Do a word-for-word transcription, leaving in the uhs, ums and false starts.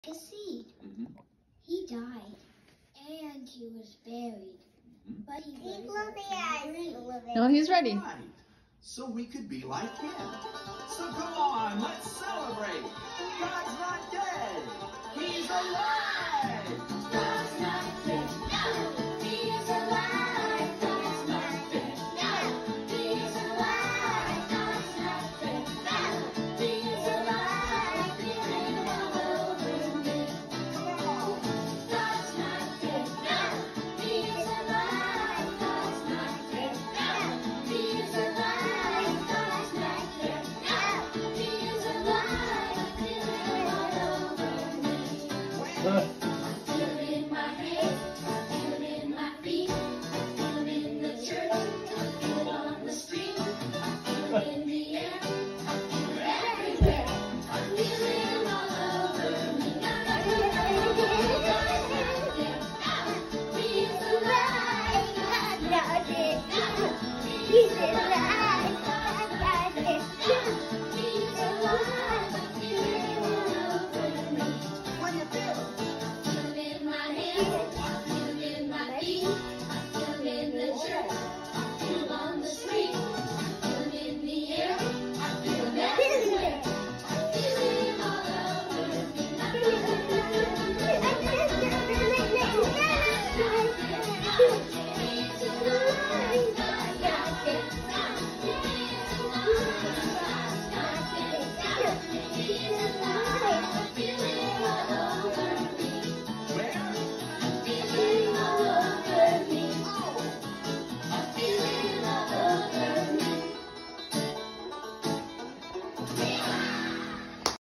a seed. Mm-hmm. He died, and he was buried. Mm-hmm. But he Keep rose living again. as No, he's ready. Right. So we could be like him. So come on, let's celebrate. God's not dead. He's alive. God's not dead. No, he is alive. God's not dead. No, he is alive. God's not dead. No, he is alive. Living all over me. God's not dead. No, he is alive. God's not dead. No, he is alive. God's not dead. No, he is alive. Living all over me.